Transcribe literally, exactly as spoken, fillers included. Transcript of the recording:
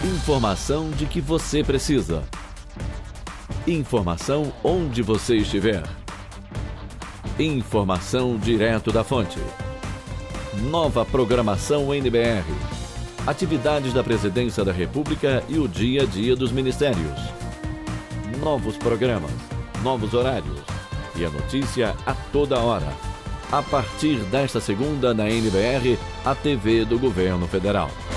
Informação de que você precisa. Informação onde você estiver. Informação direto da fonte. Nova programação N B R. Atividades da Presidência da República e o dia a dia dos ministérios. Novos programas, novos horários e a notícia a toda hora. A partir desta segunda na N B R, a T V do Governo Federal.